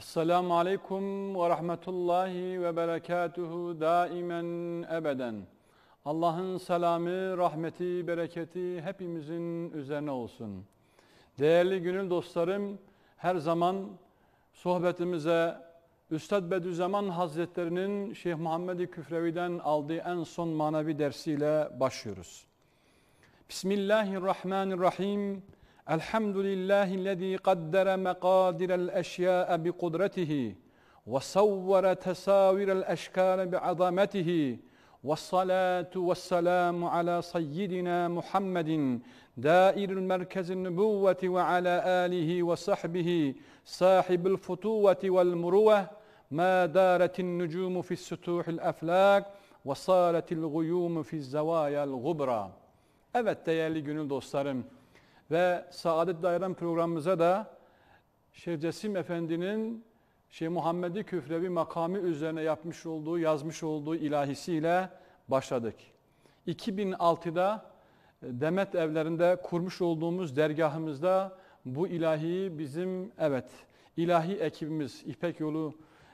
Esselamu Aleyküm ve Rahmetullahi ve Berekatuhu daimen ebeden. Allah'ın selamı, rahmeti, bereketi hepimizin üzerine olsun. Değerli gönül dostlarım, her zaman sohbetimize Üstad Bediüzzaman Hazretleri'nin Şeyh Muhammed-i Küfrevi'den aldığı en son manevi dersiyle başlıyoruz. Bismillahirrahmanirrahim. Elhamdülillahillezî qaddere mekâdirel eşyâ'e bi kudretihi ve savvere tesâvirel eşkâle bi azametihi ve salâtu ve selâmu alâ seyyidina Muhammedin dâiril merkezin nübüvveti ve alâ âlihi ve sahbihi sahibil futuvveti vel muruveh mâ dâretin nücûmu fissutuhil eflâk ve sâletil guyûmu fizzevâyel gubra. Evet değerli gönül dostlarım, ve Saadet Dairem programımıza da Şeyh Cesim Efendi'nin Şeyh Muhammed-i Küfrevi makamı üzerine yazmış olduğu ilahisiyle başladık. 2006'da Demet Evlerinde kurmuş olduğumuz dergahımızda bu ilahiyi bizim ilahi ekibimiz İpek Yolu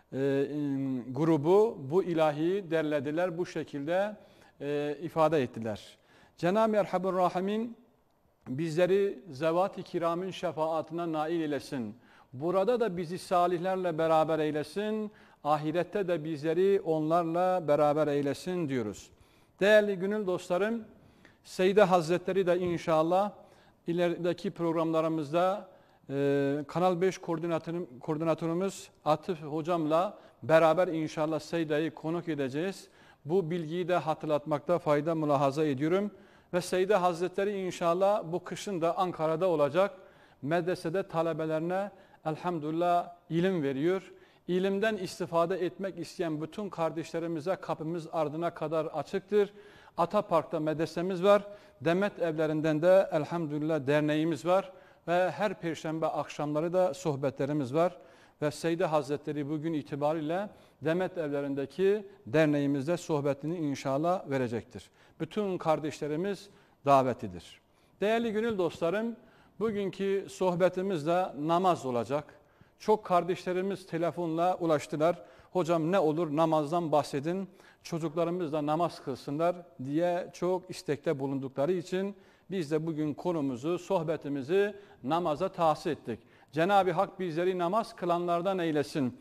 grubu bu ilahiyi derlediler, bu şekilde ifade ettiler. Cenab-ı Erhabur Rahimin bizleri zevat-ı kiramın şefaatine nail eylesin. Burada da bizi salihlerle beraber eylesin. Ahirette de bizleri onlarla beraber eylesin diyoruz. Değerli gönül dostlarım, Seyyide Hazretleri de inşallah ilerideki programlarımızda Kanal 5 koordinatörümüz Atıf Hocam'la beraber inşallah Seyyide'yi konuk edeceğiz. Bu bilgiyi de hatırlatmakta fayda mülahaza ediyorum. Ve Seyyide Hazretleri inşallah bu kışın da Ankara'da olacak. Medresede talebelerine elhamdülillah ilim veriyor. İlimden istifade etmek isteyen bütün kardeşlerimize kapımız ardına kadar açıktır. Atapark'ta medresemiz var. Demet Evlerinden de elhamdülillah derneğimiz var. Ve her perşembe akşamları da sohbetlerimiz var. Ve Seyyide Hazretleri bugün itibariyle Demet Evlerindeki derneğimizde sohbetini inşallah verecektir. Bütün kardeşlerimiz davetidir. Değerli gönül dostlarım, bugünkü sohbetimiz de namaz olacak. Çok kardeşlerimiz telefonla ulaştılar. Hocam ne olur namazdan bahsedin, çocuklarımız da namaz kılsınlar diye çok istekte bulundukları için biz de bugün konumuzu, sohbetimizi namaza tahsis ettik. Cenab-ı Hak bizleri namaz kılanlardan eylesin.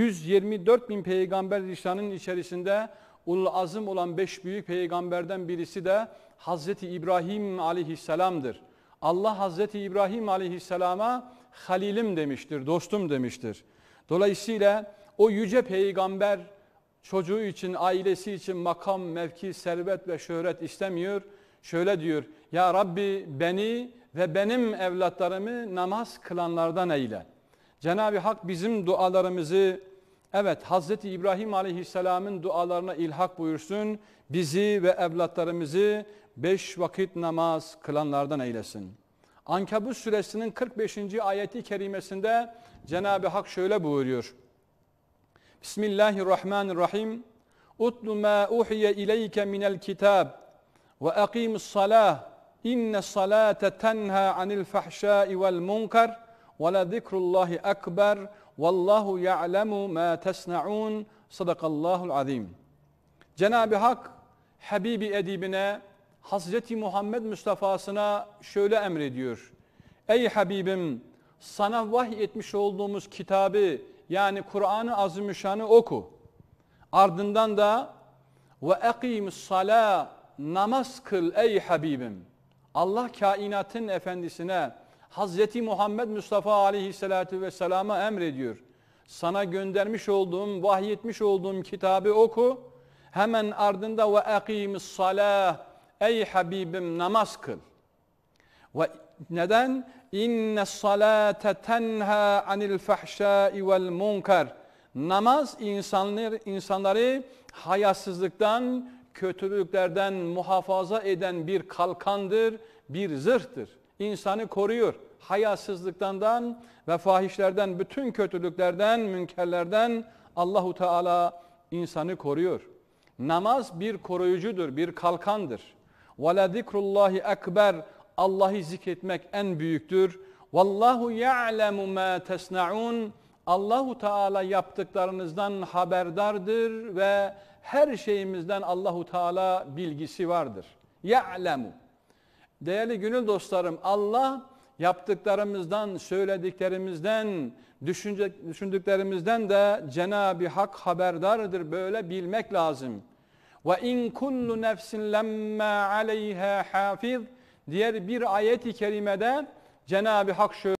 124 bin peygamber lisanının içerisinde ulul azım olan 5 büyük peygamberden birisi de Hazreti İbrahim aleyhisselamdır. Allah Hazreti İbrahim aleyhisselama halilim demiştir, dostum demiştir. Dolayısıyla o yüce peygamber çocuğu için, ailesi için makam, mevki, servet ve şöhret istemiyor. Şöyle diyor, ya Rabbi beni ve benim evlatlarımı namaz kılanlardan eyle. Cenab-ı Hak bizim dualarımızı, Hazreti İbrahim Aleyhisselam'ın dualarına ilhak buyursun. Bizi ve evlatlarımızı 5 vakit namaz kılanlardan eylesin. Ankebut suresinin 45. ayeti kerimesinde Cenab-ı Hak şöyle buyuruyor. Bismillahirrahmanirrahim. Utlu ma uhiye ileyke minel kitab ve akimus salah. İnne salate tenha anil fahşai vel munkar ve la zikrullahi ekber vallahu ya'lemu ma tesna'un. Sadakallahul azim. Cenab-ı Hak Habibi edibine, Hazreti Muhammed Mustafa'sına şöyle emrediyor. Ey Habibim, sana vahiy etmiş olduğumuz kitabı, yani Kur'an-ı Azimüşşan'ı oku. Ardından da ve akimus salah, namaz kıl ey Habibim. Allah kainatın efendisine, Hazreti Muhammed Mustafa aleyhissalatu vesselama emrediyor. Sana göndermiş olduğum, vahyetmiş olduğum kitabı oku. Hemen ardında ve akimus salah, ey Habibim namaz kıl. Ve neden? İnne salate tenha anil fahşai vel munkar. Namaz insanları hayasızlıktan, kötülüklerden muhafaza eden bir kalkandır, bir zırhtır. İnsanı koruyor. Hayasızlıktan ve fahişlerden, bütün kötülüklerden, münkerlerden Allahu Teala insanı koruyor. Namaz bir koruyucudur, bir kalkandır. وَلَا ذِكْرُ اللّٰهِ ekber. Allah'ı zikretmek en büyüktür. وَاللّٰهُ يَعْلَمُ مَا تَسْنَعُونَ. Allahu Teala yaptıklarınızdan haberdardır ve her şeyimizden Allahu Teala bilgisi vardır. Ya'lemu. Değerli gönül dostlarım, Allah yaptıklarımızdan, söylediklerimizden, düşündüklerimizden de Cenab-ı Hak haberdardır. Böyle bilmek lazım. Ve in kullu nefsin lemma aleyha hafiz. Diğer bir ayet-i kerimede Cenab-ı Hak şöyle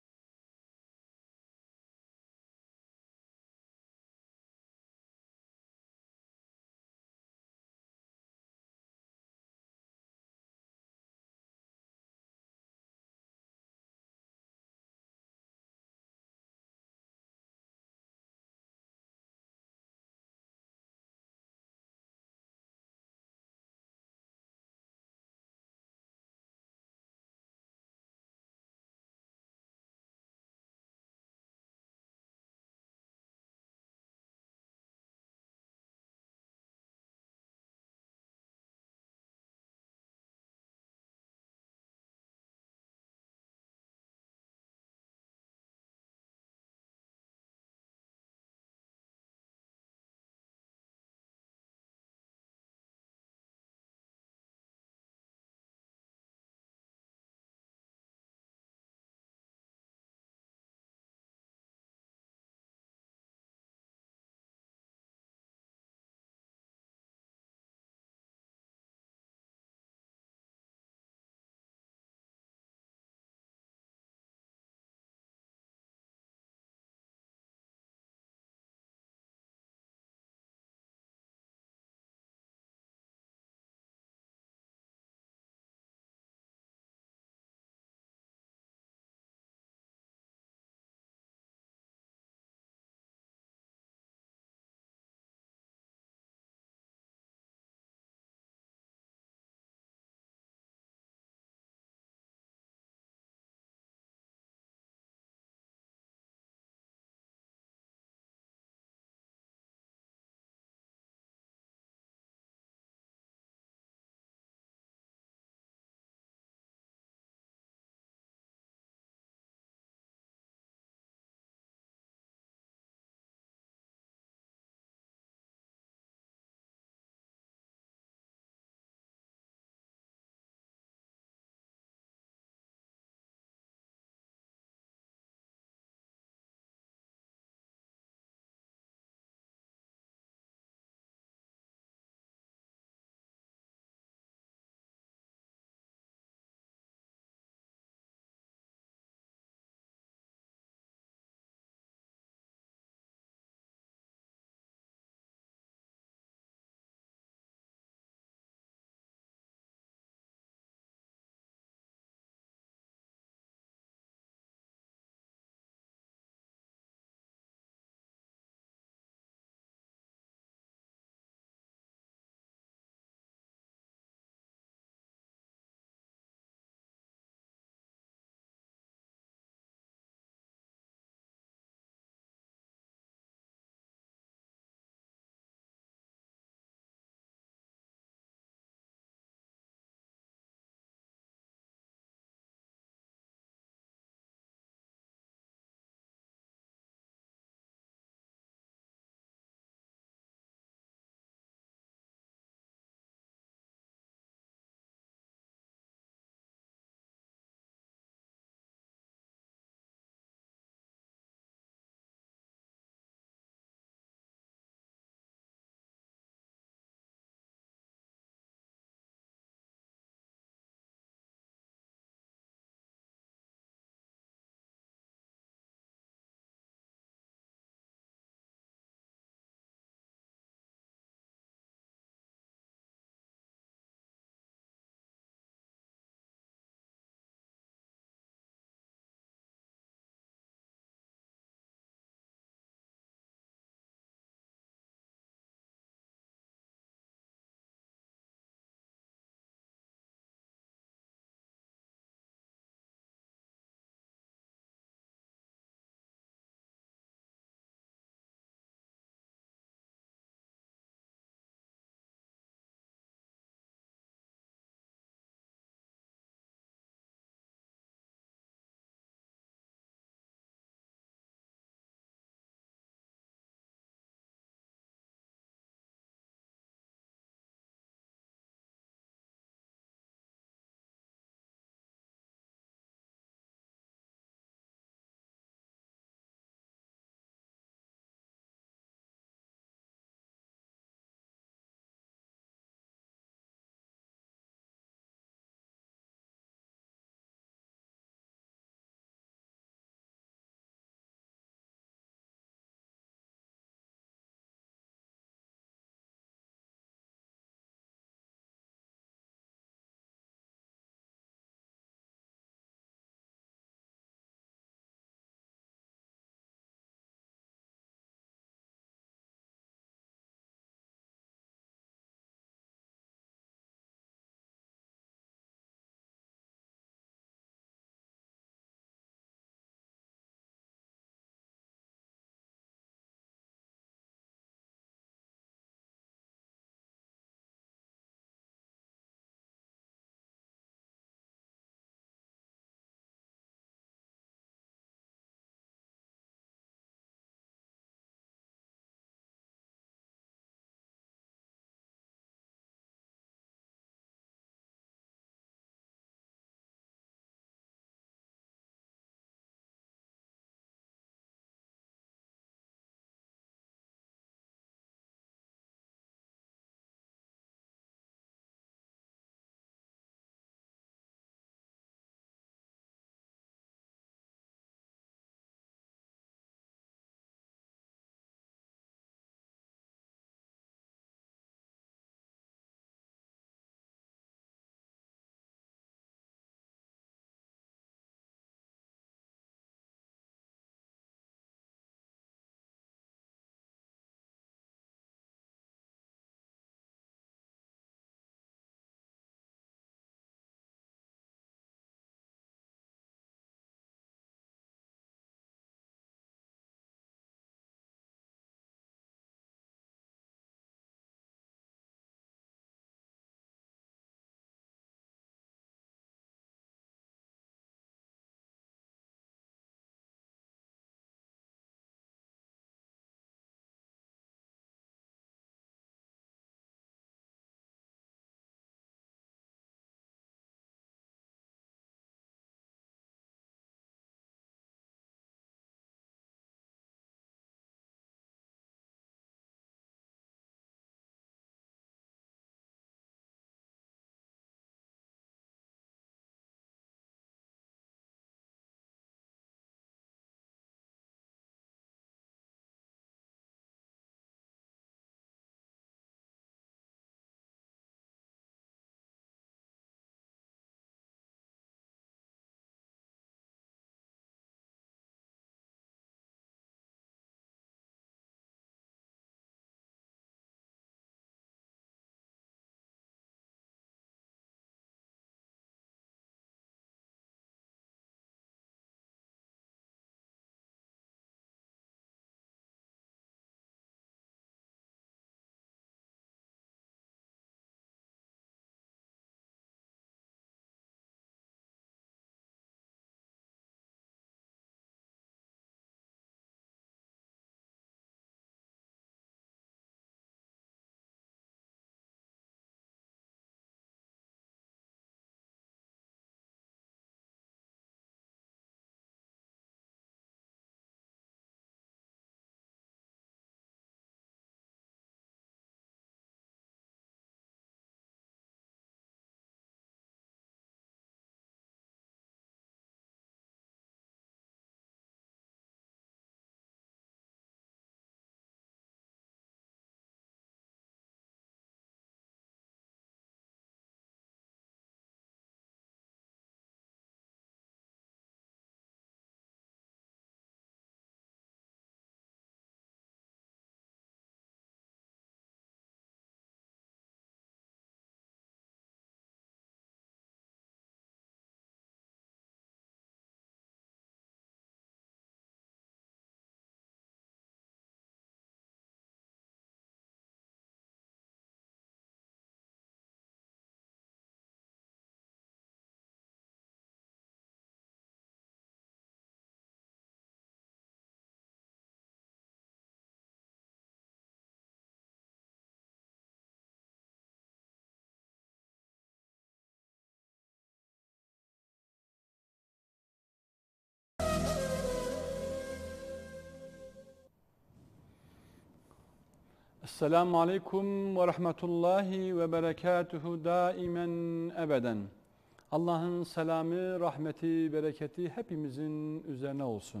Esselamu Aleyküm ve Rahmetullahi ve Berekatuhu daimen ebeden. Allah'ın selamı, rahmeti, bereketi hepimizin üzerine olsun.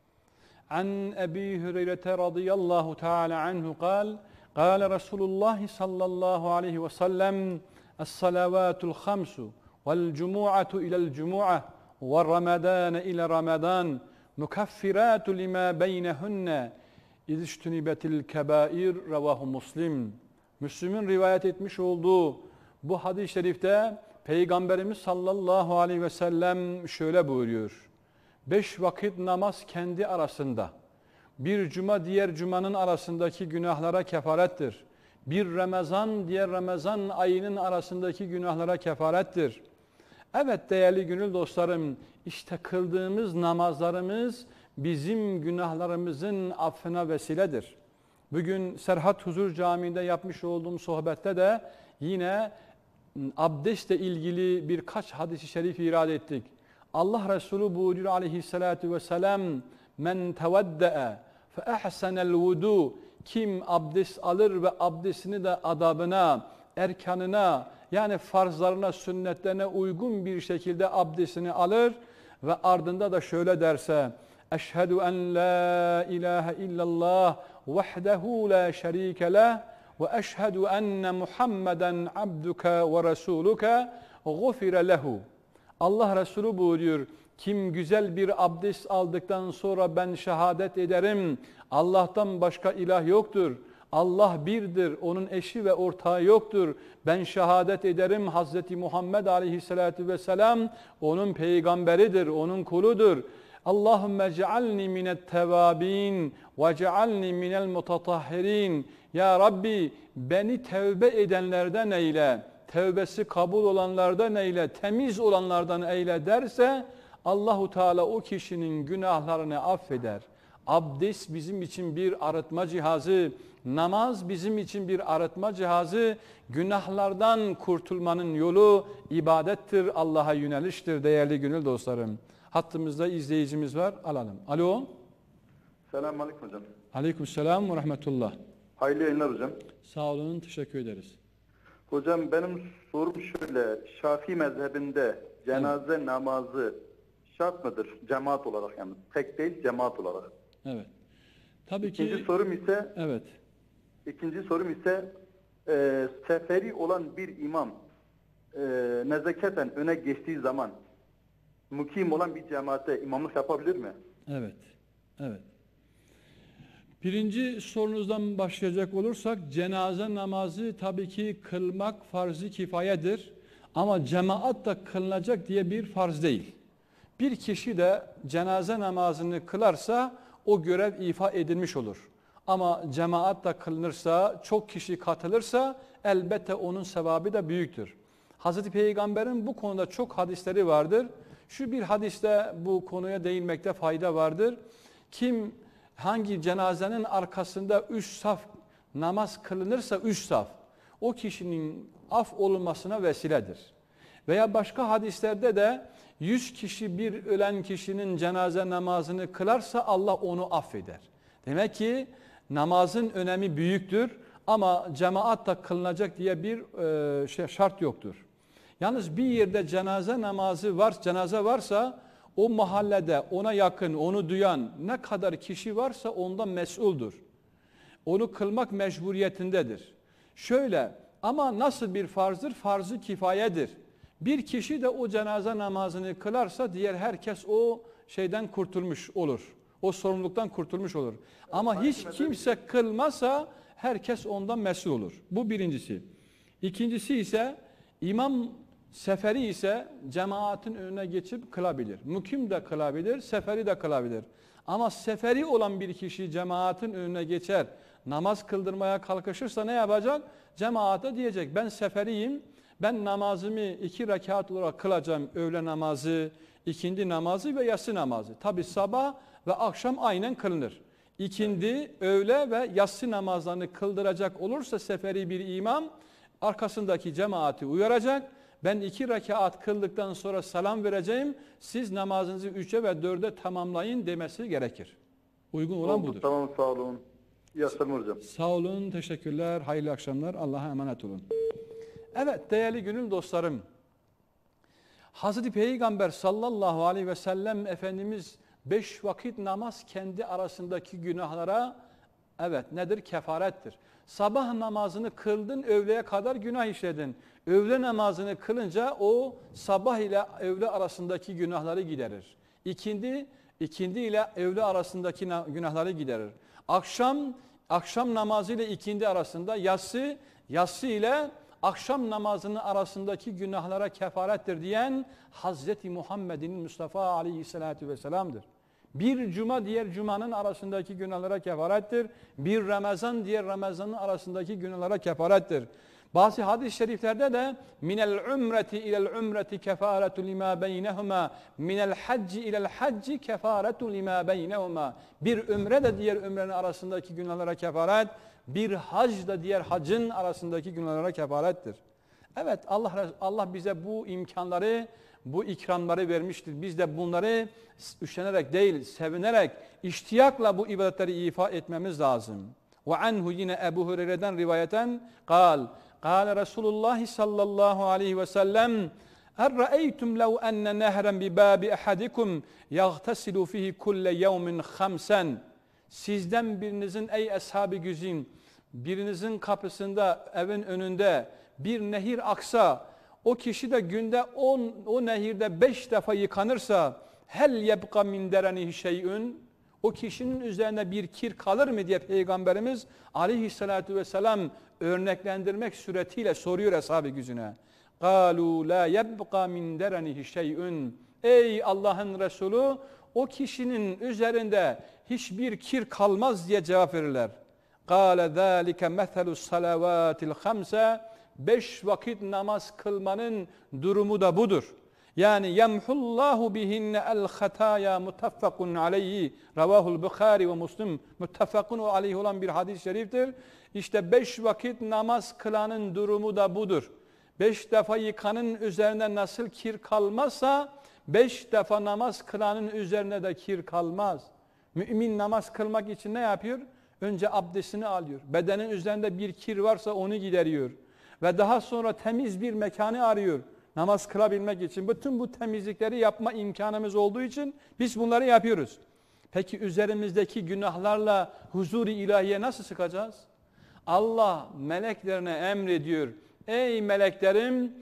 An Ebi Hüreyre radıyallahu teala anhu kal, kâle Resulullah sallallahu aleyhi ve sellem, es-salavatul khamsu vel cumu'atu ilel cumu'ah ve ramadane ile ramadan mukaffiratü lima beynehunne İziştünibetil kebair revahu Muslim. Müslüm'ün rivayet etmiş olduğu bu hadis-i şerifte Peygamberimiz sallallahu aleyhi ve sellem şöyle buyuruyor. 5 vakit namaz kendi arasında, bir cuma diğer cumanın arasındaki günahlara kefarettir. Bir Ramazan diğer Ramazan ayının arasındaki günahlara kefarettir. Evet değerli gönül dostlarım, işte kıldığımız namazlarımız bizim günahlarımızın affına vesiledir. Bugün Serhat Huzur Camii'nde yapmış olduğum sohbette de yine abdestle ilgili birkaç hadis-i şerif irade ettik. Allah Resulü buyuruyor aleyhissalatu vesselam, men tevedde'e fe ehsenel vudu, kim abdest alır ve abdestini de adabına, erkanına, yani farzlarına, sünnetlerine uygun bir şekilde abdestini alır ve ardında da şöyle derse, eşhedü en la ilahe illallah vahdehu la şerike leh ve eşhedü enne Muhammeden abduke ve resuluke gufire lehu. Allah Resulü buyuruyor, kim güzel bir abdest aldıktan sonra ben şehadet ederim, Allah'tan başka ilah yoktur, Allah birdir, onun eşi ve ortağı yoktur. Ben şehadet ederim Hazreti Muhammed aleyhissalatu vesselam onun peygamberidir, onun kuludur. Allahümme cealni minet tevabin ve cealni minel mutatahhirin. Ya Rabbi beni tevbe edenlerden eyle, tevbesi kabul olanlardan eyle, temiz olanlardan eyle derse Allahu Teala o kişinin günahlarını affeder. Abdest bizim için bir arıtma cihazı, namaz bizim için bir arıtma cihazı, günahlardan kurtulmanın yolu ibadettir, Allah'a yöneliştir değerli gönül dostlarım. Hattımızda izleyicimiz var, alalım. Alo. Selamun Aleyküm hocam. Aleykümselam ve rahmetullah. Hayırlı yayınlar hocam. Sağ olun, teşekkür ederiz. Hocam benim sorum şöyle, Şafii mezhebinde cenaze namazı şart mıdır? Cemaat olarak yani, tek değil cemaat olarak. Evet. Tabii ki. İkinci sorum ise, evet. Seferi olan bir imam nezaketen öne geçtiği zaman mukim olan bir cemaate imamlık yapabilir mi? Evet. Evet. Birinci sorunuzdan başlayacak olursak, cenaze namazı tabii ki kılmak farz-ı kifayedir. Ama cemaat da kılınacak diye bir farz değil. Bir kişi de cenaze namazını kılarsa o görev ifa edilmiş olur. Ama cemaat da kılınırsa, çok kişi katılırsa elbette onun sevabı da büyüktür. Hazreti Peygamber'in bu konuda çok hadisleri vardır. Şu bir hadiste bu konuya değinmekte fayda vardır. Kim hangi cenazenin arkasında 3 saf namaz kılınırsa 3 saf o kişinin af olunmasına vesiledir. Veya başka hadislerde de 100 kişi bir ölen kişinin cenaze namazını kılarsa Allah onu affeder. Demek ki namazın önemi büyüktür ama cemaat da kılınacak diye bir şart yoktur. Yalnız bir yerde cenaze varsa o mahallede ona yakın, onu duyan ne kadar kişi varsa ondan mesuldür. Onu kılmak mecburiyetindedir. Şöyle, ama nasıl bir farzdır? Farz-ı kifayedir. Bir kişi de o cenaze namazını kılarsa diğer herkes o şeyden kurtulmuş olur. O sorumluluktan kurtulmuş olur. Ama hiç kimse kılmasa herkes ondan mesul olur. Bu birincisi. İkincisi ise imam seferi ise cemaatin önüne geçip kılabilir. Mukim de kılabilir, seferi de kılabilir. Ama seferi olan bir kişi cemaatin önüne geçer, namaz kıldırmaya kalkışırsa ne yapacak? Cemaate diyecek, ben seferiyim, ben namazımı 2 rekat olarak kılacağım, öğle namazı, ikindi namazı ve yatsı namazı. Tabi sabah ve akşam aynen kılınır. İkindi, öğle ve yatsı namazlarını kıldıracak olursa seferi bir imam, arkasındaki cemaati uyaracak. Ben 2 rekat kıldıktan sonra selam vereceğim. Siz namazınızı 3'e ve 4'e tamamlayın demesi gerekir. Uygun olan budur. Tamam, sağ olun. İyi akşamlar hocam. Sağ olun, teşekkürler, hayırlı akşamlar, Allah'a emanet olun. Evet değerli gönül dostlarım, Hazreti Peygamber sallallahu aleyhi ve sellem Efendimiz 5 vakit namaz kendi arasındaki günahlara evet nedir? Kefarettir. Sabah namazını kıldın, öğleye kadar günah işledin. Öğle namazını kılınca o sabah ile öğle arasındaki günahları giderir. İkindi ile öğle arasındaki günahları giderir. Akşam namazı ile ikindi arasında, yatsı ile akşam namazının arasındaki günahlara kefarettir diyen Hazreti Muhammed'in Mustafa aleyhissalatü vesselam'dır. Bir cuma diğer cumanın arasındaki günahlara kefarettir. Bir Ramazan diğer Ramazan'ın arasındaki günahlara kefarettir. Bazı hadis-i şeriflerde de minel umreti ilel umreti kefaretu lima beynehuma minel hacci ilel hacci kefaretu lima beynehuma. Bir ümre de diğer ümrenin arasındaki günahlara kefaret, bir hac da diğer hacın arasındaki günahlara kefarettir. Evet Allah bize bu imkanları, bu ikramları vermiştir. Biz de bunları üşenerek değil, sevinerek, iştiyakla bu ibadetleri ifa etmemiz lazım. Ve anhu yine Ebu Hureyre'den rivayeten قال رسول الله صلى الله عليه وسلم أرأيتم لو أن نهرا بباب أحدكم يغتسل فيه كل يوم خمسا. Sizden birinizin ey ashab-ı güzin, birinizin kapısında, evin önünde bir nehir aksa, o kişi de günde o nehirde 5 defa yıkanırsa, hel yebqa min derenihi şey'ün, o kişinin üzerine bir kir kalır mı diye Peygamberimiz aleyhissalatu vesselam örneklendirmek suretiyle soruyor ashab-ı güzüne. قَالُوا لَا يَبْقَى مِنْ دَرَنِهِ شَيْءٌ. Ey Allah'ın Resulü, o kişinin üzerinde hiçbir kir kalmaz diye cevap verirler. قَالَ ذَٰلِكَ مَثَلُ الصَّلَوَاتِ الْخَمْسَ. 5 vakit namaz kılmanın durumu da budur. Yani yemhullahu bihinne el hataya muttefakun aleyhi. Ravahul Bukhari ve Müslim muttefakun aleyhi olan bir hadis-i şeriftir. İşte 5 vakit namaz kılanın durumu da budur. 5 defa yıkanın üzerine nasıl kir kalmazsa 5 defa namaz kılanın üzerine de kir kalmaz. Mümin namaz kılmak için ne yapıyor? Önce abdestini alıyor. Bedenin üzerinde bir kir varsa onu gideriyor. Ve daha sonra temiz bir mekanı arıyor. Namaz kılabilmek için. Bütün bu temizlikleri yapma imkanımız olduğu için biz bunları yapıyoruz. Peki üzerimizdeki günahlarla huzur-i ilahiye nasıl çıkacağız? Allah meleklerine emrediyor. Ey meleklerim,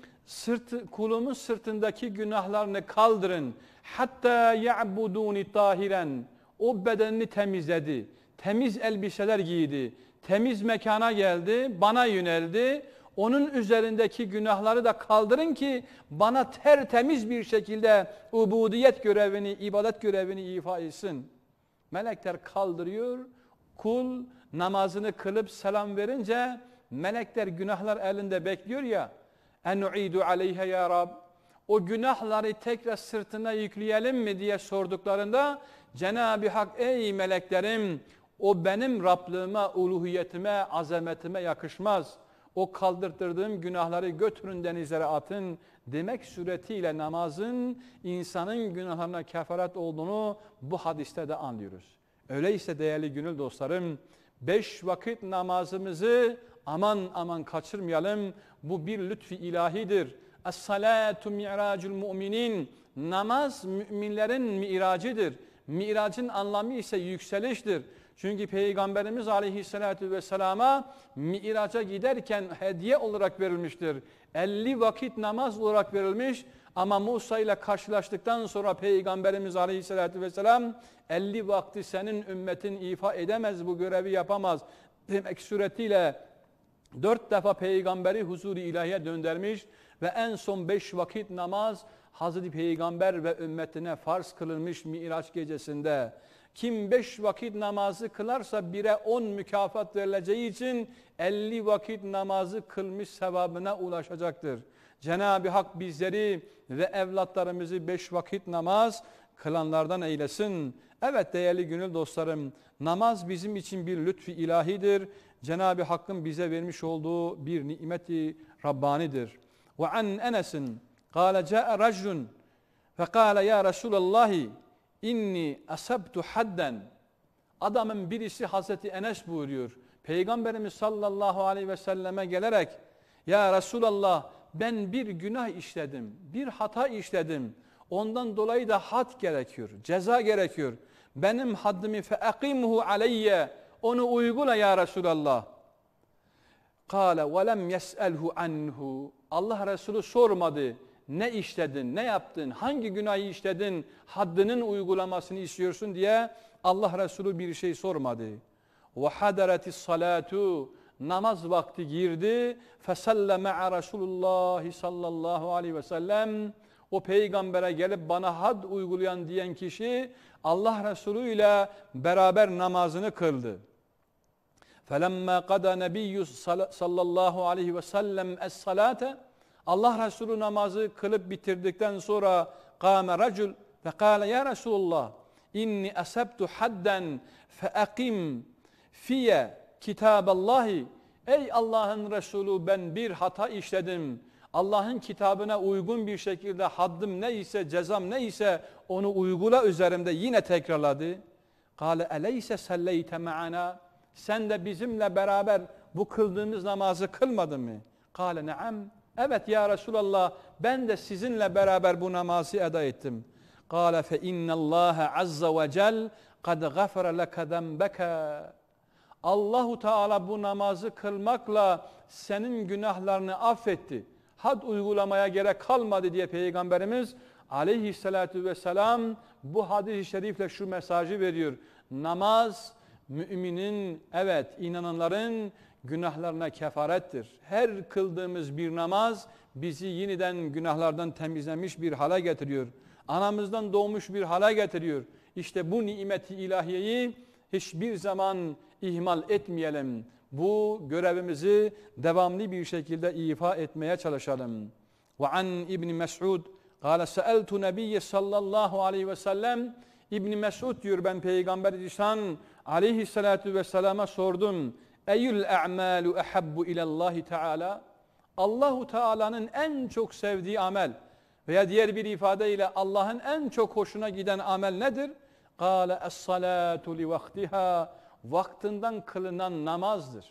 kulumun sırtındaki günahlarını kaldırın. Hatta ya'buduni tahiren. O bedenini temizledi. Temiz elbiseler giydi. Temiz mekana geldi. Bana yöneldi. Onun üzerindeki günahları da kaldırın ki bana tertemiz bir şekilde ubudiyet görevini, ibadet görevini ifa etsin. Melekler kaldırıyor. Kul namazını kılıp selam verince melekler günahlar elinde bekliyor ya. Enu'idu aleyhe ya Rab. O günahları tekrar sırtına yükleyelim mi diye sorduklarında Cenab-ı Hak ey meleklerim o benim Rablığıma, uluhiyetime, azametime yakışmaz. O kaldırdırdığım günahları götürün denizlere atın demek suretiyle namazın insanın günahlarına kefaret olduğunu bu hadiste de anlıyoruz. Öyleyse değerli gönül dostlarım 5 vakit namazımızı aman kaçırmayalım. Bu bir lütfi ilahidir. Es-salatu mi'racul mu'minin. Namaz müminlerin mi'racıdır. Mi'racın anlamı ise yükseliştir. Çünkü Peygamberimiz aleyhissalatü vesselama mi'raca giderken hediye olarak verilmiştir. 50 vakit namaz olarak verilmiş ama Musa ile karşılaştıktan sonra Peygamberimiz aleyhissalatü vesselam 50 vakti senin ümmetin ifa edemez, bu görevi yapamaz demek suretiyle 4 defa Peygamberi huzur-i ilahiye döndürmüş ve en son 5 vakit namaz Hazreti Peygamber ve ümmetine farz kılınmış Miraç gecesinde. Kim 5 vakit namazı kılarsa 1'e 10 mükafat verileceği için 50 vakit namazı kılmış sevabına ulaşacaktır. Cenab-ı Hak bizleri ve evlatlarımızı 5 vakit namaz kılanlardan eylesin. Evet değerli gönül dostlarım, namaz bizim için bir lütfi ilahidir. Cenab-ı Hakk'ın bize vermiş olduğu bir nimeti Rabbanidir. Ve an Enes'in قال جاء رجل فقال يا رسول الله إني أصبت حدا Adamın birisi Hazreti Enes buyuruyor. Peygamberimiz sallallahu aleyhi ve selleme gelerek ya Resulallah ben bir günah işledim, bir hata işledim. Ondan dolayı da had gerekiyor, ceza gerekiyor. Benim haddimi feakimhu aleyye, onu uygula ya Resulallah. Kâle ve lem yes'elhu anhu. Allah Resulü sormadı. Ne işledin, ne yaptın, hangi günahı işledin, haddinin uygulamasını istiyorsun diye Allah Resulü bir şey sormadı. Ve hadaretis salatu. Namaz vakti girdi. Feselle ma'a Resulullah sallallahu aleyhi ve sellem. O peygambere gelip bana had uygulayan diyen kişi Allah Resulü ile beraber namazını kıldı. فَلَمَّا قَدَى نَبِيُّ sallallahu aleyhi ve sellem es-salate. Allah Resulü namazı kılıp bitirdikten sonra قَامَ رَجُلْ ve قَالَ يَا رَسُولُ اللّٰهِ اِنِّي أَسَبْتُ حَدًّا فَأَقِمْ فِيَ كِتَابَ اللّٰهِ. Ey Allah'ın Resulü ben bir hata işledim. Allah'ın kitabına uygun bir şekilde haddim neyse, cezam neyse onu uygula üzerimde, yine tekrarladı. قَالَ أَلَيْسَ سَلَّيْتَ مَعَنَا. Sen de bizimle beraber bu kıldığımız namazı kılmadın mı? قَالَ نَعَمْ. Evet ya Resulallah ben de sizinle beraber bu namazı eda ettim. قَالَ فَاِنَّ اللّٰهَ عَزَّ وَجَلْ قَدْ غَفَرَ لَكَ ذَنْبَكَ. Allahu Teala bu namazı kılmakla senin günahlarını affetti. Had uygulamaya gerek kalmadı diye Peygamberimiz aleyhissalatu vesselam bu hadis-i şerifle şu mesajı veriyor. Namaz müminin, evet inananların günahlarına kefarettir. Her kıldığımız bir namaz bizi yeniden günahlardan temizlenmiş bir hale getiriyor. Anamızdan doğmuş bir hale getiriyor. İşte bu nimeti ilahiyeyi hiçbir zaman ihmal etmeyelim. Bu görevimizi devamlı bir şekilde ifa etmeye çalışalım. Ve an İbn Mes'ud قال سألت Nebiye sallallahu aleyhi ve sellem. İbn Mes'ud diyor ben Peygamber İhsan aleyhissalatu vesselama sordum. Eyyül a'malu ehabbu ilallahi teala. Allahu Teala'nın en çok sevdiği amel veya diğer bir ifadeyle Allah'ın en çok hoşuna giden amel nedir? Kâle es-salâtu li vaktiha. Vaktinden kılınan namazdır.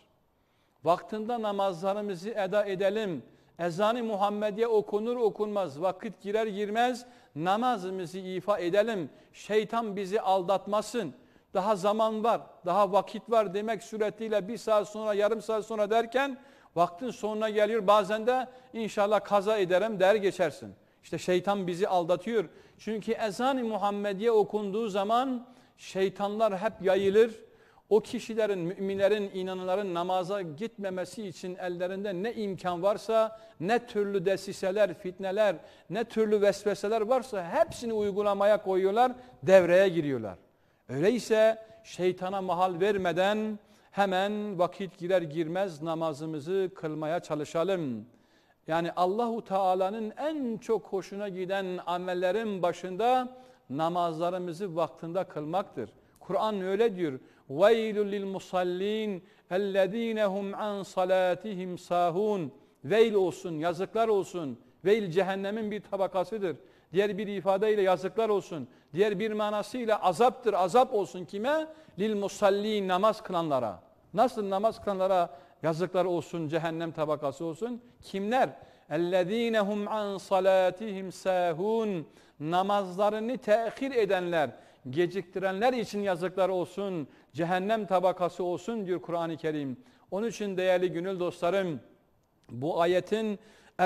Vaktinde namazlarımızı eda edelim. Ezan-ı Muhammediye okunur okunmaz, vakit girer girmez namazımızı ifa edelim. Şeytan bizi aldatmasın. Daha zaman var, daha vakit var demek suretiyle bir saat sonra, yarım saat sonra derken vaktin sonuna geliyor. Bazen de inşallah kaza ederim der geçersin. İşte şeytan bizi aldatıyor. Çünkü ezan-ı Muhammediye okunduğu zaman şeytanlar hep yayılır. O kişilerin, müminlerin, inananların namaza gitmemesi için ellerinde ne imkan varsa, ne türlü desiseler, fitneler, ne türlü vesveseler varsa hepsini uygulamaya koyuyorlar, devreye giriyorlar. Öyleyse şeytana mahal vermeden hemen vakit girer girmez namazımızı kılmaya çalışalım. Yani Allahu Teala'nın en çok hoşuna giden amellerin başında namazlarımızı vaktinde kılmaktır. Kur'an öyle diyor. وَيْلُ لِلْمُصَلِّينَ اَلَّذ۪ينَ هُمْ عَنْ صَلَاتِهِمْ سَاهُونَ. Veil olsun, yazıklar olsun. Veil cehennemin bir tabakasıdır. Diğer bir ifadeyle yazıklar olsun. Diğer bir manasıyla azaptır. Azap olsun kime? لِلْمُصَلِّينَ namaz kılanlara. Nasıl namaz kılanlara yazıklar olsun, cehennem tabakası olsun? Kimler? اَلَّذ۪ينَ هُمْ عَنْ صَلَاتِهِمْ سَاهُونَ. Namazlarını tehir edenler, geciktirenler için yazıklar olsun, cehennem tabakası olsun diyor Kur'an-ı Kerim. Onun için değerli gönül dostlarım, bu ayetin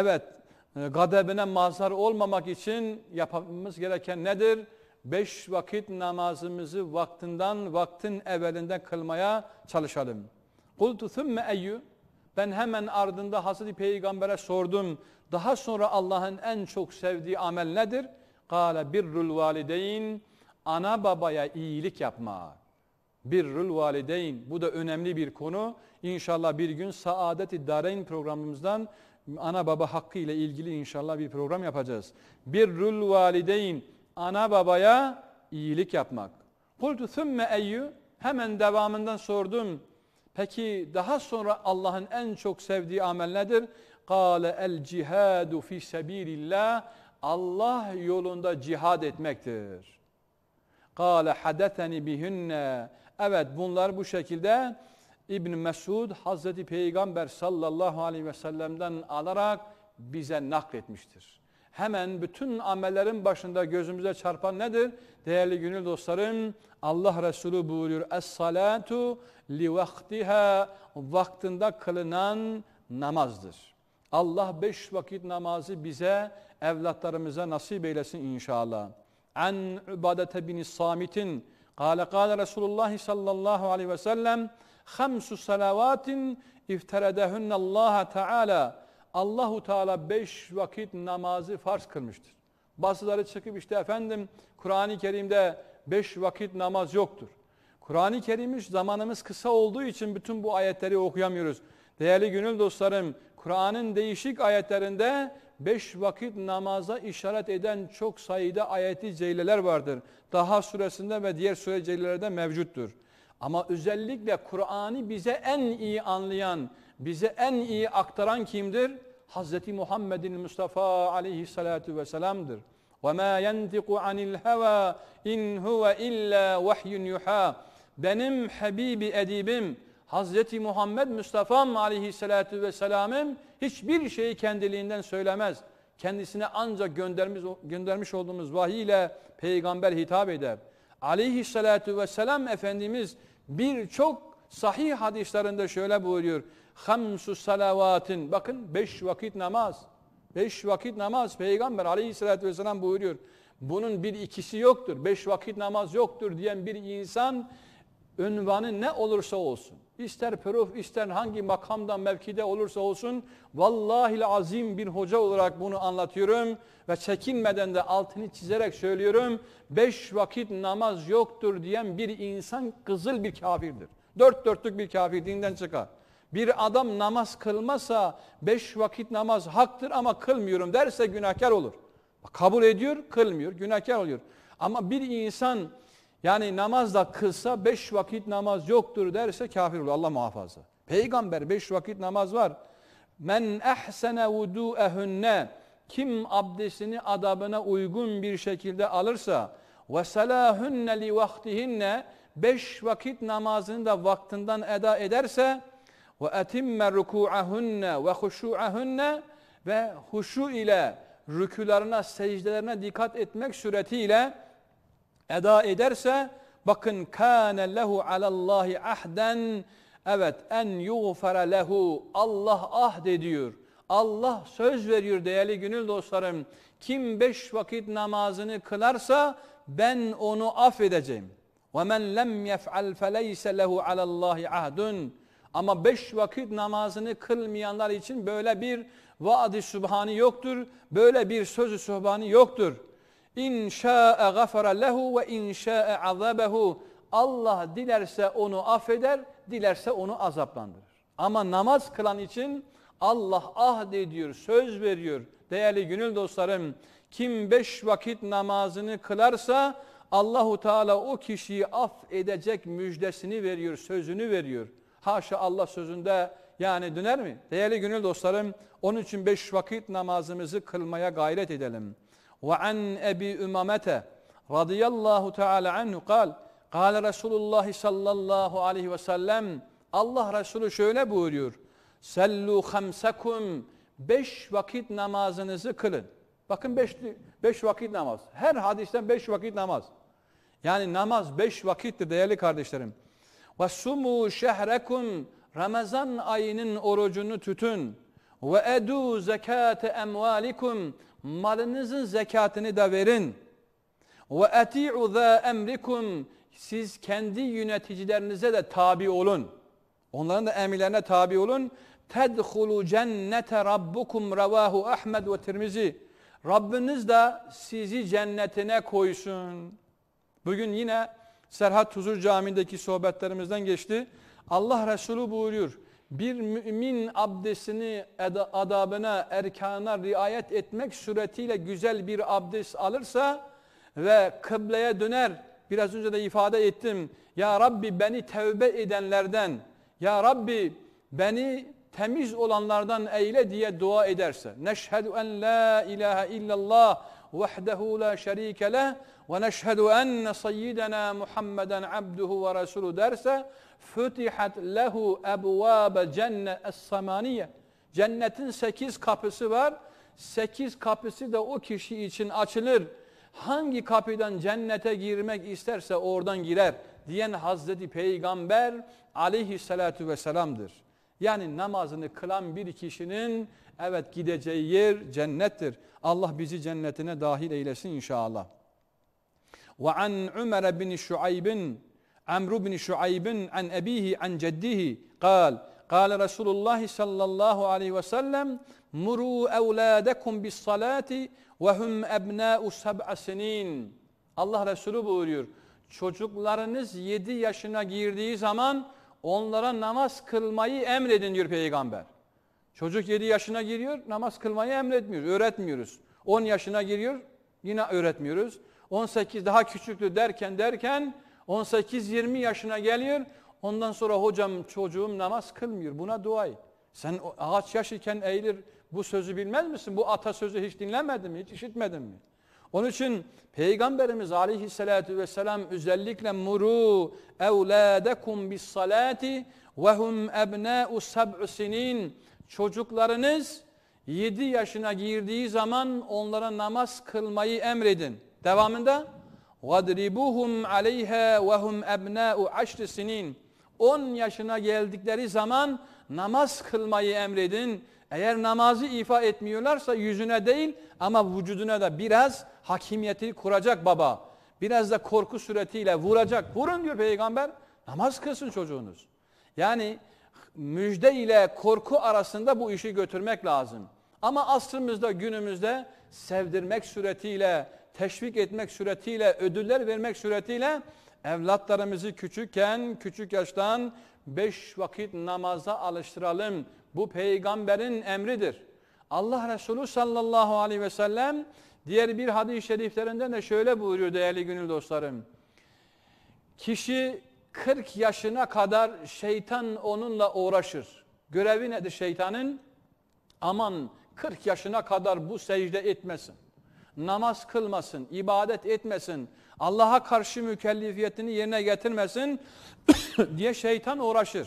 gadebine mazhar olmamak için yapmamız gereken nedir? 5 vakit namazımızı vaktin evvelinde kılmaya çalışalım. Kultu thumme eyyü. Ben hemen ardında Hazreti Peygamber'e sordum. Daha sonra Allah'ın en çok sevdiği amel nedir? Kâle birrul valideyn. Ana babaya iyilik yapma. Birrul valideyn. Bu da önemli bir konu. İnşallah bir gün Saadet-i Dareyn programımızdan ana baba hakkı ile ilgili inşallah bir program yapacağız. Birrul valideyn. Ana babaya iyilik yapmak. Kultu thumme eyyü. Hemen devamından sordum. Peki daha sonra Allah'ın en çok sevdiği amel nedir? Kâle el cihadu fi sebilillah. Allah yolunda cihad etmektir. قال حدثني بهن Evet, bunlar bu şekilde İbn Mesud Hazreti Peygamber sallallahu aleyhi ve sellem'den alarak bize nakletmiştir. Hemen bütün amellerin başında gözümüze çarpan nedir? Değerli gönül dostlarım, Allah Resulü buyuruyor: Es-salatu li vaktiha, vaktinde kılınan namazdır. Allah 5 vakit namazı bize, evlatlarımıza nasip eylesin inşallah. An Ubadete bin Samit'in kâle Resulullah sallallahu aleyhi ve sellem: Hamsu salavatin ifteredehunne Allah Teala. Allahu Teala 5 vakit namazı farz kılmıştır. Bazıları çıkıp işte efendim Kur'an-ı Kerim'de 5 vakit namaz yoktur. Kur'an-ı Kerim'imiz zamanımız kısa olduğu için bütün bu ayetleri okuyamıyoruz. Değerli gönül dostlarım, Kur'an'ın değişik ayetlerinde 5 vakit namaza işaret eden çok sayıda ayeti celileler vardır. Daha suresinde ve diğer sure celilelerde mevcuttur. Ama özellikle Kur'an'ı bize en iyi anlayan, bize en iyi aktaran kimdir? Hz. Muhammed'in Mustafa aleyhissalatu vesselam'dır. وَمَا يَنْتِقُ عَنِ الْهَوَى اِنْ هُوَ اِلَّا وَحْيٌ يُحَى. Benim Habibi Edibim, Hz. Muhammed Mustafa'm aleyhissalatu vesselam'ım hiçbir şeyi kendiliğinden söylemez. Kendisine ancak göndermiş olduğumuz vahiy ile peygamber hitap eder. Aleyhissalatu vesselam Efendimiz birçok sahih hadislerinde şöyle buyuruyor: Hamsu salavatin, bakın 5 vakit namaz. 5 vakit namaz peygamber aleyhissalatü vesselam buyuruyor. Bunun bir ikisi yoktur. 5 vakit namaz yoktur diyen bir insan ünvanı ne olursa olsun, ister prof, ister hangi makamda, mevkide olursa olsun, vallahi azim bir hoca olarak bunu anlatıyorum ve çekinmeden de altını çizerek söylüyorum: 5 vakit namaz yoktur diyen bir insan kızıl bir kafirdir. 4 dörtlük bir kafir, dinden çıkar. Bir adam namaz kılmasa 5 vakit namaz haktır ama kılmıyorum derse günahkar olur. Kabul ediyor, kılmıyor, günahkar oluyor. Ama bir insan yani namaz da kılsa 5 vakit namaz yoktur derse kafir olur. Allah muhafaza. Peygamber 5 vakit namaz var. Men ehsene vudu'ehunne, kim abdestini adabına uygun bir şekilde alırsa ve salahunne li vaktihinne, 5 vakit namazını da vaktinden eda ederse ve etimme ruku'ahunne ve huşu'ahunne, ve huşu ile rükülerine, secdelerine dikkat etmek suretiyle eda ederse, bakın kâne lehu alallahi ahden, evet en yuğfere lehu, Allah ahd ediyor. Allah söz veriyor değerli gönül dostlarım. Kim 5 vakit namazını kılarsa ben onu affedeceğim. وَمَنْ لَمْ يَفْعَلْ فَلَيْسَ لَهُ عَلَى اللّٰهِ عَهْدٌ. Ama 5 vakit namazını kılmayanlar için böyle bir vaad-i sübhani yoktur. Böyle bir söz-ü sübhani yoktur. İn şâ'e gafara lehu ve in şâ'e azabehu. Allah dilerse onu affeder, dilerse onu azaplandırır. Ama namaz kılan için Allah ahd ediyor, söz veriyor. Değerli gönül dostlarım, kim 5 vakit namazını kılarsa Allahu Teala o kişiyi affedecek müjdesini veriyor, sözünü veriyor. Haşa, Allah sözünde yani döner mi? Değerli gönül dostlarım, onun için 5 vakit namazımızı kılmaya gayret edelim. Ve an Ebi Ümamete radıyallahu teala anhu kâle Resulullah sallallahu aleyhi ve sellem, Allah Resulü şöyle buyuruyor: Sellu hamsekum, 5 vakit namazınızı kılın. Bakın 5 vakit namaz. Her hadisten 5 vakit namaz. Yani namaz 5 vakittir değerli kardeşlerim. Ve sumu şehrekum, Ramazan ayının orucunu tutun. Ve edu zekate emvalikum, malınızın zekatını da verin. Ve eti'u za emrikum, siz kendi yöneticilerinize de tabi olun. Onların da emirlerine tabi olun. Tedhulu cennete rabbukum, ravahu Ahmed ve Tirmizi. Rabbiniz de sizi cennetine koysun. Bugün yine Serhat Huzur Camii'ndeki sohbetlerimizden geçti. Allah Resulü buyuruyor: bir mümin abdestini, adabına, erkanına riayet etmek suretiyle güzel bir abdest alırsa ve kıbleye döner, biraz önce de ifade ettim, Ya Rabbi beni tevbe edenlerden, Ya Rabbi beni temiz olanlardan eyle diye dua ederse, neşhedü en la ilahe illallah vahdehu la şerike leh ve neşhedü enne seyyidena Muhammeden abduhu ve resulü derse fütihat lehu ebvâbe cenne es-samaniye. Cennetin 8 kapısı var. 8 kapısı da o kişi için açılır. Hangi kapıdan cennete girmek isterse oradan girer diyen Hazreti Peygamber aleyhissalatu vesselam'dır. Yani namazını kılan bir kişinin evet gideceği yer cennettir. Allah bizi cennetine dahil eylesin inşallah. Ve an Ömer bin Şuayb Amr bin Şuayb an abihi an ceddihi قال رسول الله صلى الله عليه وسلم مروا أولادكم بالصلاة وهم أبناء 7 سنين. Allah Resulü buyuruyor. Çocuklarınız 7 yaşına girdiği zaman onlara namaz kılmayı emredin diyor Peygamber. Çocuk 7 yaşına giriyor, namaz kılmayı emretmiyoruz, öğretmiyoruz. 10 yaşına giriyor, yine öğretmiyoruz. 18 daha küçüktü derken 18-20 yaşına geliyor. Ondan sonra hocam çocuğum namaz kılmıyor. Buna dua et. Sen ağaç yaş iken eğilir bu sözü bilmez misin? Bu atasözü hiç dinlemedin mi? Hiç işitmedin mi? Onun için Peygamberimiz aleyhissalatu vesselam özellikle muru evladekum bis salati ve hum ebna'u 7 sinin. Çocuklarınız 7 yaşına girdiği zaman onlara namaz kılmayı emredin. Devamında وَضْرِبُهُمْ عَلَيْهَا وَهُمْ اَبْنَاءُ 10 sinin. 10 yaşına geldikleri zaman namaz kılmayı emredin. Eğer namazı ifa etmiyorlarsa yüzüne değil ama vücuduna da biraz hakimiyeti kuracak baba. Biraz da korku suretiyle vuracak. Vurun diyor Peygamber. Namaz kılsın çocuğunuz. Yani müjde ile korku arasında bu işi götürmek lazım. Ama asrımızda günümüzde sevdirmek suretiyle, teşvik etmek suretiyle, ödüller vermek suretiyle evlatlarımızı küçük yaştan 5 vakit namaza alıştıralım. Bu peygamberin emridir. Allah Resulü sallallahu aleyhi ve sellem diğer bir hadis-i şeriflerinden de şöyle buyuruyor değerli gönül dostlarım. Kişi 40 yaşına kadar şeytan onunla uğraşır. Görevi nedir şeytanın? Aman 40 yaşına kadar bu secde etmesin. Namaz kılmasın, ibadet etmesin, Allah'a karşı mükellefiyetini yerine getirmesin diye şeytan uğraşır.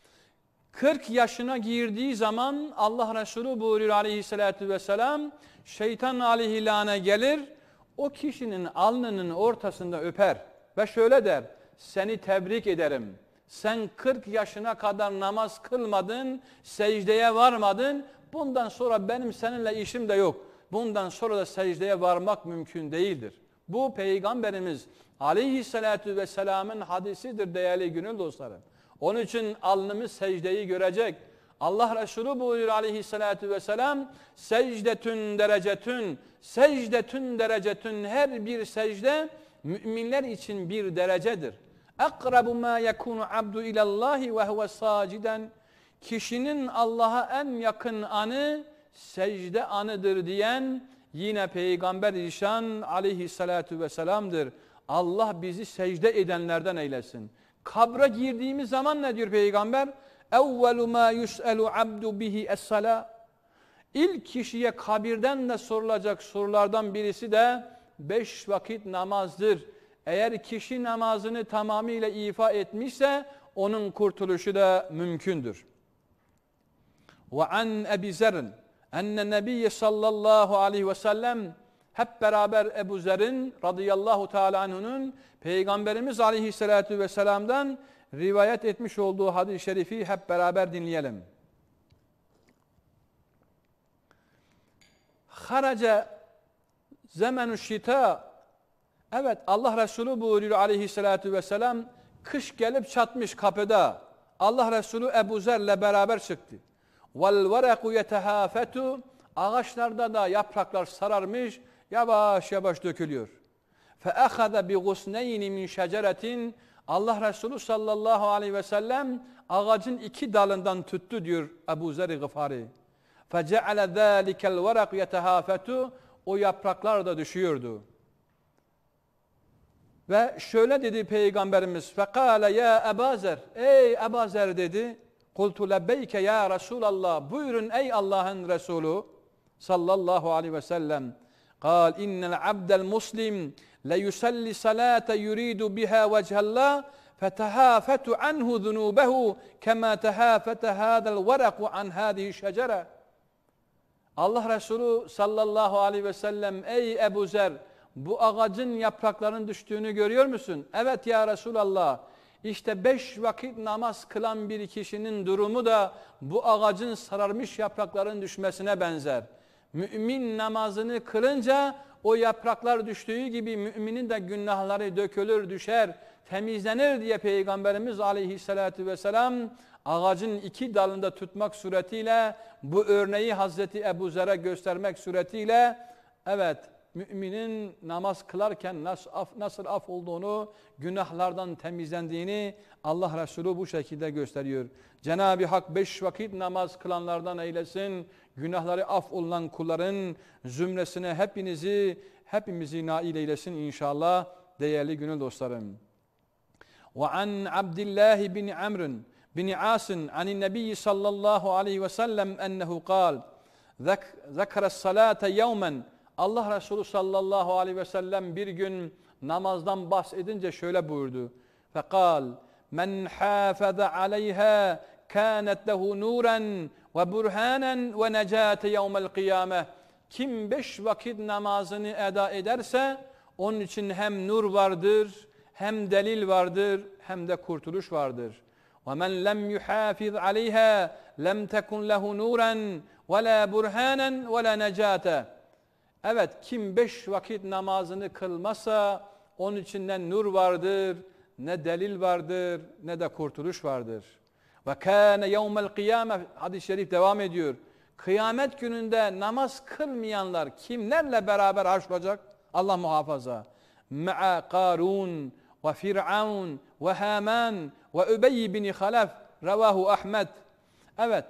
40 yaşına girdiği zaman Allah Resulü buyuruyor aleyhissalatü vesselam, şeytan aleyhilâne gelir, o kişinin alnının ortasında öper ve şöyle der, seni tebrik ederim. Sen 40 yaşına kadar namaz kılmadın, secdeye varmadın, bundan sonra benim seninle işim de yok. Bundan sonra da secdeye varmak mümkün değildir. Bu Peygamberimiz aleyhissalatu vesselamın hadisidir değerli gönül dostlarım. Onun için alnımız secdeyi görecek. Allah Resulü buyuruyor aleyhissalatu vesselam, secdetün derecetün, secdetün derecetün, her bir secde müminler için bir derecedir. Akrabu ma yekunu abdu ilallahi ve huve saciden. Kişinin Allah'a en yakın anı secde anıdır diyen yine Peygamber İşan aleyhissalatu vesselam'dır. Allah bizi secde edenlerden eylesin. Kabra girdiğimiz zaman ne diyor Peygamber? Evvelu ma yus'elu abdu bihi es-salâ. İlk kişiye kabirden de sorulacak sorulardan birisi de 5 vakit namazdır. Eğer kişi namazını tamamıyla ifa etmişse onun kurtuluşu da mümkündür. Ve an Ebi Zer'in enne Nebiyye sallallahu aleyhi ve sellem, hep beraber Ebu Zer'in radıyallahu teala anh'unun Peygamberimiz aleyhissalatu vesselam'dan rivayet etmiş olduğu hadis-i şerifi hep beraber dinleyelim. Haraca zemenu şita. Evet, Allah Resulü buyuruyor aleyhissalatu vesselam, kış gelip çatmış kapıda. Allah Resulü Ebu Zer'le beraber çıktı. وَالْوَرَقُ يَتَهَافَتُ. Ağaçlarda da yapraklar sararmış, yavaş yavaş dökülüyor. فَأَخَذَ بِغُسْنَيْنِ مِنْ شَجَرَةٍ. Allah Resulü sallallahu aleyhi ve sellem ağacın 2 dalından tuttu diyor Ebu Zer-i Gıfari. فَجَعَلَ ذَٰلِكَ الْوَرَقُ يَتَهَافَتُ. O yapraklar da düşüyordu. Ve şöyle dedi Peygamberimiz, فَقَالَ يَا أَبَا زَرْ. Ey Ebu Zer dedi. Kultu lebbeyke ya Resulallah. Buyurun ey Allah'ın Resulü sallallahu aleyhi ve sellem. قال إن العبد المسلم ليصلي صلاة يريد بها وجه الله فتهافت عنه ذنوبه كما تهافت هذا الورق عن هذه الشجرة. Allah Resulü sallallahu aleyhi ve sellem, ey Ebu Zer, bu ağacın yapraklarının düştüğünü görüyor musun? Evet ya Resulallah. İşte 5 vakit namaz kılan bir kişinin durumu da bu ağacın sararmış yaprakların düşmesine benzer. Mümin namazını kılınca o yapraklar düştüğü gibi müminin de günahları dökülür, düşer, temizlenir diye Peygamberimiz aleyhissalatü vesselam ağacın 2 dalında tutmak suretiyle, bu örneği Hazreti Ebu Zer'e göstermek suretiyle, evet, müminin namaz kılarken nasıl af olduğunu, günahlardan temizlendiğini Allah Resulü bu şekilde gösteriyor. Cenab-ı Hak 5 vakit namaz kılanlardan eylesin, günahları af olunan kulların zümresine hepimizi nail eylesin inşallah değerli gönül dostlarım. Ve an Abdullah bin Amr bin Asın anin Nebi sallallahu aleyhi ve sellem ennehu kal zekres salate yevmen. Allah Resulü sallallahu aleyhi ve sellem bir gün namazdan bahsedince şöyle buyurdu. Fekal men hafaza aleyha kânet lehu nuren ve burhanen ve necate yevmel kıyame. Kim 5 vakit namazını eda ederse onun için hem nur vardır, hem delil vardır, hem de kurtuluş vardır. وَمَنْ لَمْ يُحَافِظْ عَلَيْهَا لَمْ تَكُنْ لَهُ نُورًا وَلَا بُرْهَانًا وَلَا نَجَاتًا. Evet, kim 5 vakit namazını kılmazsa onun için ne nur vardır, ne delil vardır, ne de kurtuluş vardır. وَكَانَ يَوْمَ الْقِيَامَةِ hadis-i şerif devam ediyor. Kıyamet gününde namaz kılmayanlar kimlerle beraber haşrolacak? Allah muhafaza. مَعَ قَارُونَ وَفِرْعَوْنَ وَهَامَانَ وَأُبَيِّ بِنِ خَلَفْ Ravahu Ahmed. Evet,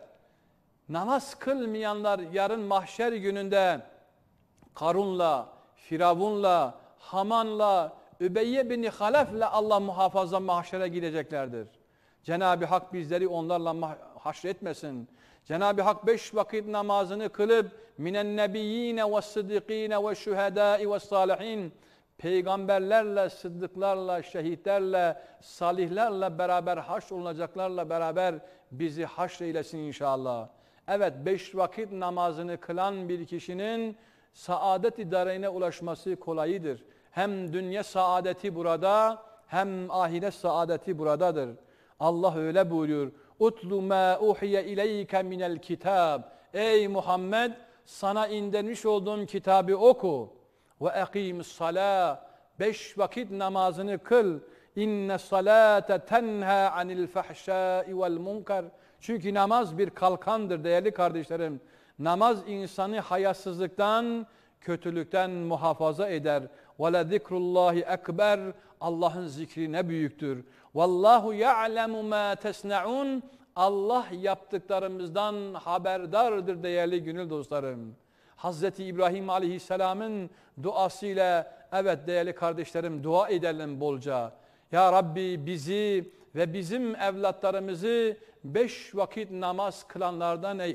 namaz kılmayanlar yarın mahşer gününde Karun'la, Firavun'la, Haman'la, Übeyye bin Halef'le Allah muhafaza mahşere gideceklerdir. Cenab-ı Hak bizleri onlarla haşretmesin. Cenab-ı Hak 5 vakit namazını kılıp minen nebiyyine ve sıddıkine ve şühedâi ve salihin, peygamberlerle, sıddıklarla, şehitlerle, salihlerle beraber haşrolunacaklarla beraber bizi haşreylesin inşallah. Evet, 5 vakit namazını kılan bir kişinin saadet-i dareyne ulaşması kolayıdır. Hem dünya saadeti burada, hem ahiret saadeti buradadır. Allah öyle buyuruyor. Utlu ma uhiye ileyke minel kitab. Ey Muhammed, sana indirmiş olduğum kitabı oku. Ve ekimis salah. 5 vakit namazını kıl. İnne salate tenha anil fahşai vel munkar. Çünkü namaz bir kalkandır değerli kardeşlerim. Namaz insanı hayasızlıktan, kötülükten muhafaza eder. وَلَذِكْرُ اللّٰهِ ekber. Allah'ın zikri ne büyüktür. وَاللّٰهُ يَعْلَمُ مَا تَسْنَعُونَ. Allah yaptıklarımızdan haberdardır değerli gönül dostlarım. Hazreti İbrahim Aleyhisselam'ın duasıyla, evet değerli kardeşlerim, dua edelim bolca. Ya Rabbi, bizi ve bizim evlatlarımızı 5 vakit namaz kılanlardan eyle,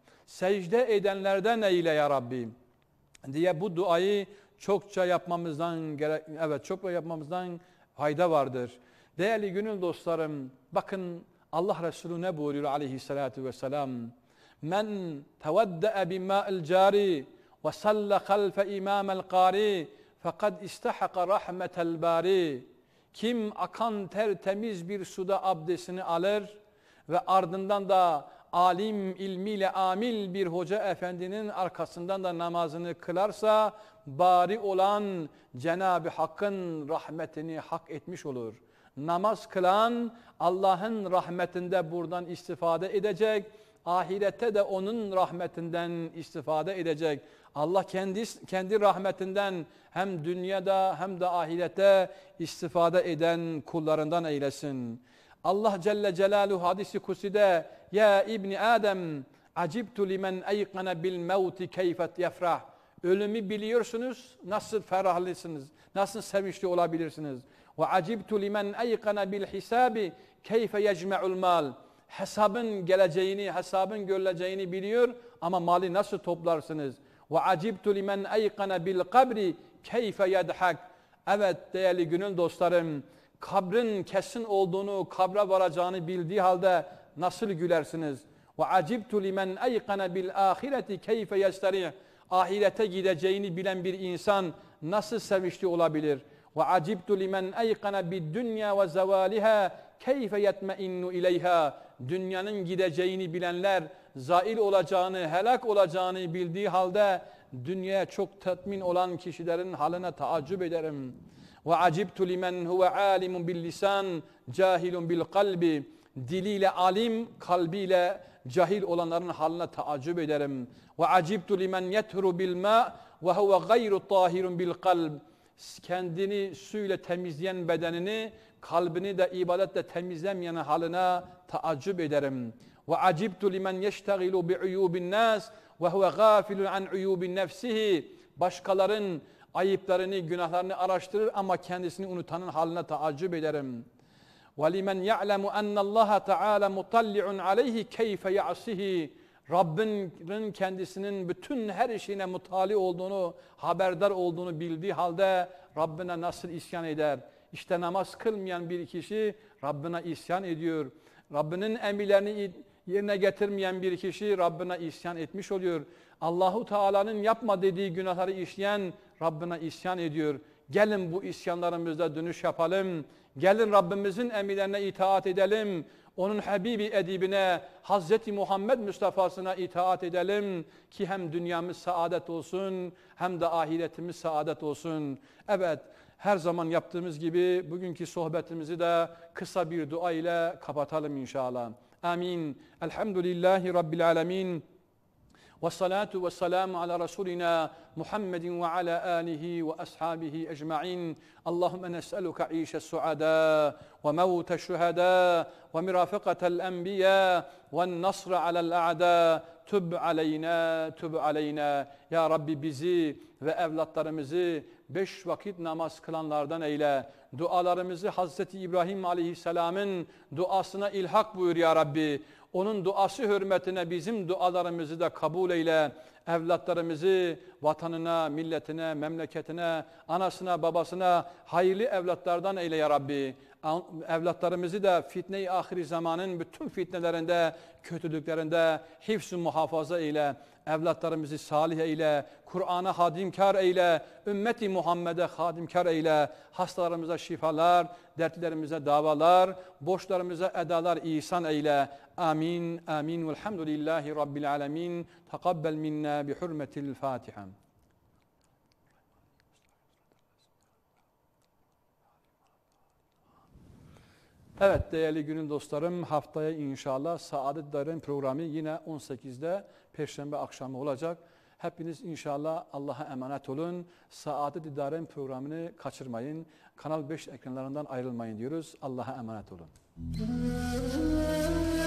secde edenlerden eyle ya Rabbi diye bu duayı çokça yapmamızdan fayda vardır. Değerli gönül dostlarım, bakın Allah Resulü ne buyuruyor aleyhissalatu vesselam? Men tevedde'e bimâ'il cari ve salle halfe imâmel qari fekad istahaka rahmetel bari. Kim akan tertemiz bir suda abdestini alır ve ardından da alim ilmiyle amil bir hoca efendinin arkasından da namazını kılarsa bari olan Cenab-ı Hakk'ın rahmetini hak etmiş olur. Namaz kılan Allah'ın rahmetinde buradan istifade edecek, ahirette de onun rahmetinden istifade edecek. Allah kendi rahmetinden hem dünyada hem de ahirette istifade eden kullarından eylesin. Allah Celle Celaluhu hadisi kutside ya İbni Adem acibtu limen eykana bil mevti keyfet yefrah. Ölümü biliyorsunuz, nasıl ferahlısınız, nasıl sevinçli olabilirsiniz. Ve acibtu limen eykana bil hisabi keyfe yecme'ul mal. Hesabın geleceğini, hesabın görüleceğini biliyor ama mali nasıl toplarsınız? Ve acibtu limen eykana bil kabri keyfe yedhak. Evet değerli gönül dostlarım, kabrin kesin olduğunu, kabra varacağını bildiği halde nasıl gülersiniz? Ve acibtu limen eykana bil ahireti keyfe yestari. Ahirete gideceğini bilen bir insan nasıl sevinçli olabilir? Ve acibtu limen eykana bid dünya ve zevaliha keyfe yetmeinnu ileyha. Dünyanın gideceğini bilenler, zail olacağını, helak olacağını bildiği halde dünyaya çok tatmin olan kişilerin haline taaccüp ederim. Ve acibtu limen huve alimun bil lisan cahilun bil kalbi. Diliyle alim, kalbiyle cahil olanların haline taaccüp ederim. Ve acibtu limen yethuru bil ma ve huve gayru tahirun bil kalb. Kendini suyla temizleyen bedenini, kalbini de ibadetle temizlemeyen haline taaccüp ederim. Ve acibtu limen yeştegilu bi uyubin nas ve huve gafilun an uyubin nefsihi. Başkaların ayıplarını, günahlarını araştırır ama kendisini unutanın haline taaccüp ederim. وَلِمَنْ يَعْلَمُ أَنَّ اللّٰهَ تَعَالَى مُطَلِّعٌ عَلَيْهِ كَيْفَ يَعْصِهِ. Rabbinin kendisinin bütün her işine mutali olduğunu, haberdar olduğunu bildiği halde Rabbine nasıl isyan eder? İşte namaz kılmayan bir kişi Rabbine isyan ediyor. Rabbinin emirlerini yerine getirmeyen bir kişi Rabbine isyan etmiş oluyor. Allahu Teala'nın yapma dediği günahları işleyen Rabbine isyan ediyor. Gelin bu isyanlarımızda dönüş yapalım. Gelin Rabbimizin emirlerine itaat edelim. Onun Habibi edibine, Hazreti Muhammed Mustafa'sına itaat edelim ki hem dünyamız saadet olsun hem de ahiretimiz saadet olsun. Evet, her zaman yaptığımız gibi bugünkü sohbetimizi de kısa bir dua ile kapatalım inşallah. Amin. Elhamdülillahi Rabbil alemin. والصلاة والسلام على رسولنا محمد وعلى آله وأصحابه أجمعين. اللهم نسألك عيش السعداء وموت الشهداء ومرافقة الأنبياء والنصر على الأعداء. Tüb aleyna, tüb aleyna. Ya Rabbi bizi ve evlatlarımızı 5 vakit namaz kılanlardan eyle. Dualarımızı Hazreti İbrahim Aleyhisselam'ın duasına ilhak buyur ya Rabbi. Onun duası hürmetine bizim dualarımızı da kabul eyle. Evlatlarımızı vatanına, milletine, memleketine, anasına, babasına hayırlı evlatlardan eyle ya Rabbi. Evlatlarımızı da fitne-i ahir zamanın bütün fitnelerinde, kötülüklerinde hifz-ü muhafaza eyle. Evlatlarımızı salih eyle, Kur'an'a hadimkar eyle, ümmeti Muhammed'e hadimkar eyle. Hastalarımıza şifalar, dertlerimize davalar, borçlarımıza edalar ihsan eyle. Amin, amin. Velhamdülillahi Rabbil alemin. Takabbel minna bi hurmetil Fatiha. Evet değerli gönül dostlarım, haftaya inşallah Saadet Dairem programı yine 18'de Perşembe akşamı olacak. Hepiniz inşallah Allah'a emanet olun. Saadet Dairem programını kaçırmayın. Kanal 5 ekranlarından ayrılmayın diyoruz. Allah'a emanet olun.